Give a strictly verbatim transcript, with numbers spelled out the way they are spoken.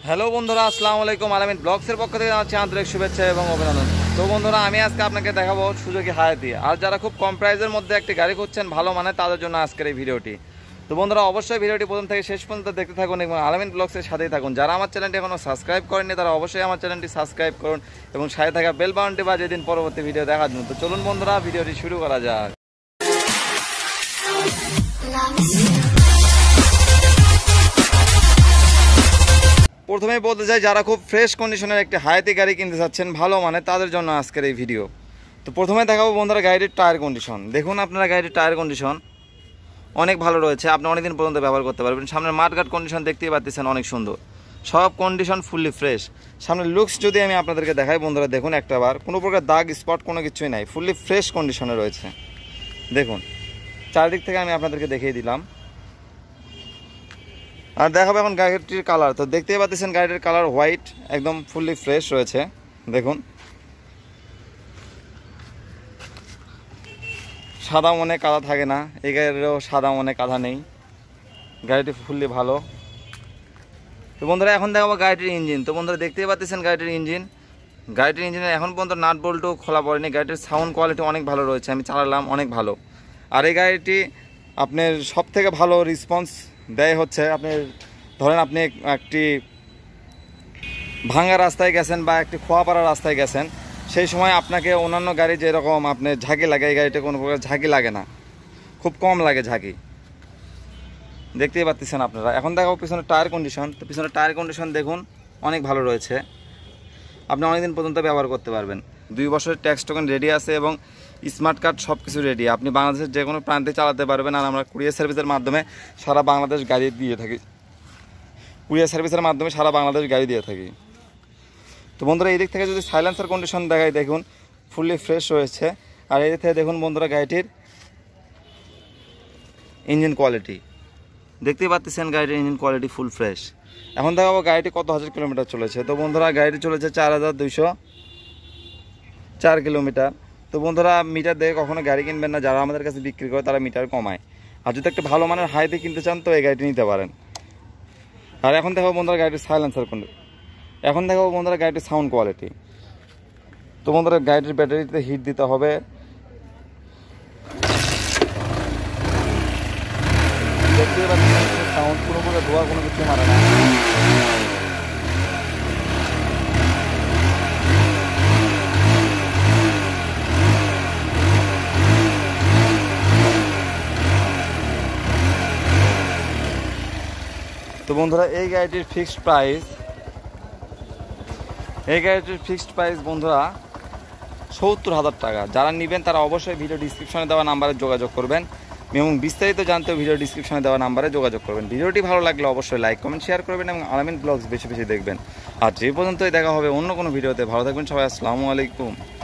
Hello বন্ধুরা, আসসালামু আলাইকুম। আলামিন ব্লগসের পক্ষ থেকে জানাচ্ছি আন্তরিক শুভেচ্ছা এবং অভিনন্দন। তো বন্ধুরা, আমি আজকে আপনাকে দেখাবো সুজুকি হায়াতি। আর যারা খুব কম প্রাইসের মধ্যে একটি গাড়ি খুঁজছেন ভালো মানে, তাদের জন্য আজকের এই ভিডিওটি। তো বন্ধুরা, অবশ্যই ভিডিওটি প্রথম থেকে শেষ পর্যন্ত দেখতে থাকুন এবং আলামিন ব্লগসের সাথেই থাকুন। যারা আমার চ্যানেলটি এখনও সাবস্ক্রাইব করেননি তারা অবশ্যই আমার চ্যানেলটি সাবস্ক্রাইব করুন এবং সাথে থাকা বেল বাটনটি বাজিয়ে দিন পরবর্তী ভিডিও দেখার জন্য। তো চলুন বন্ধুরা, ভিডিওটি শুরু করা যাক। প্রথমেই বলতে চাই, যারা খুব ফ্রেশ কন্ডিশনের একটি হায়াতি গাড়ি কিনতে চাচ্ছেন ভালো মানে, তাদের জন্য আজকের এই ভিডিও। তো প্রথমে দেখাবো বন্ধুরা গাড়ির টায়ার কন্ডিশন। দেখুন আপনারা গাড়ির টায়ার কন্ডিশন অনেক ভালো রয়েছে, আপনি অনেকদিন পর্যন্ত ব্যবহার করতে পারবেন। সামনের মাঠঘাট কন্ডিশন দেখতেই পাচ্ছেন অনেক সুন্দর, সব কন্ডিশন ফুললি ফ্রেশ। সামনের লুকস যদি আমি আপনাদেরকে দেখাই বন্ধুরা, দেখুন একটা বার কোনো প্রকার দাগ স্পট কোনো কিছুই নাই, ফুললি ফ্রেশ কন্ডিশনে রয়েছে। দেখুন চারিদিক থেকে আমি আপনাদেরকে দেখিয়ে দিলাম। আর দেখাবো এখন গাড়িটির কালার। তো দেখতেই পাচ্ছেন গাড়িটির কালার হোয়াইট, একদম ফুললি ফ্রেশ রয়েছে। দেখুন সাদা মনে কাদা থাকে না, এই গাড়িরও সাদা মনে কাদা নেই, গাড়িটি ফুললি ভালো। তো বন্ধুরা এখন দেখাবো গাড়িটির ইঞ্জিন। তো বন্ধুরা দেখতেই পাচ্ছেন গাড়িটির ইঞ্জিন, গাড়িটির ইঞ্জিনের এখন পর্যন্ত নাট বল্টও খোলা পড়েনি। গাড়িটির সাউন্ড কোয়ালিটি অনেক ভালো রয়েছে, আমি চালালাম অনেক ভালো। আর এই গাড়িটি আপনার সব থেকে ভালো রেসপন্স দেয় হচ্ছে, আপনি ধরেন আপনি একটি ভাঙা রাস্তায় গেছেন বা একটি খোয়াপাড়া রাস্তায় গেছেন, সেই সময় আপনাকে অন্যান্য গাড়ি যেরকম আপনার ঝাঁকি লাগে, এই গাড়িতে কোনো প্রকার ঝাঁকি লাগে না, খুব কম লাগে ঝাঁকি, দেখতেই পাচ্ছেন আপনারা। এখন দেখাবো পিছনের টায়ার কন্ডিশন। তো পিছনের টায়ার কন্ডিশন দেখুন অনেক ভালো রয়েছে, আপনি অনেকদিন পর্যন্ত ব্যবহার করতে পারবেন। দুই বছরের ট্যাক্স টোকেন রেডি আছে এবং স্মার্ট কার্ড সব কিছু রেডি, আপনি বাংলাদেশের যে কোনো প্রান্তে চালাতে পারবেন। আর আমরা কুরিয়ার সার্ভিসের মাধ্যমে সারা বাংলাদেশ গাড়ি দিয়ে থাকি, কুরিয়ার সার্ভিসের মাধ্যমে সারা বাংলাদেশ গাড়ি দিয়ে থাকি। তো বন্ধুরা এই দিক থেকে যদি সাইলেন্সার কন্ডিশন দেখাই, দেখুন ফুললি ফ্রেশ রয়েছে। আর এই দিক থেকে দেখুন বন্ধুরা গাড়িটির ইঞ্জিন কোয়ালিটি, দেখতেই পাচ্ছেন গাড়িটির ইঞ্জিন কোয়ালিটি ফুল ফ্রেশ। এখন দেখাবো গাড়িটি কত হাজার কিলোমিটার চলেছে। তো বন্ধুরা গাড়িটি চলেছে চার হাজার দুইশো চার কিলোমিটার। তো বন্ধুরা মিটার দেখে কখনো গাড়ি কিনবেন না, যারা আমাদের কাছে বিক্রি করে তারা মিটার কমায়। আর যদি একটা ভালো মানের হাইতে কিনতে চান তো এই গাড়িটি নিতে পারেন। আর এখন দেখাবো বন্ধুরা গাড়িটির সাইলেন্সার কোনটা, এখন দেখাবো বন্ধুরা গাড়িটির সাউন্ড কোয়ালিটি। তো বন্ধুরা গাড়িটির ব্যাটারিতে হিট দিতে হবে, দেখতে পাচ্ছেন সাউন্ড কোনো প্রকার ধোয়া কোনো কিছু মারে না। তো বন্ধুরা এই গাড়িটির ফিক্সড প্রাইস, এই গাড়িটির ফিক্সড প্রাইস বন্ধুরা সত্তর হাজার টাকা। যারা নেবেন তারা অবশ্যই ভিডিও ডিসক্রিপশনে দেওয়া নাম্বারে যোগাযোগ করবেন এবং বিস্তারিত জানতেও ভিডিও ডিসক্রিপশনে দেওয়া নাম্বারে যোগাযোগ করবেন। ভিডিওটি ভালো লাগলে অবশ্যই লাইক কমেন্ট শেয়ার করবেন এবং আলামিন ব্লগস বেশি বেশি দেখবেন। আর যে পর্যন্তই দেখা হবে অন্য কোনো ভিডিওতে, ভালো থাকবেন সবাই, আসসালামু আলাইকুম।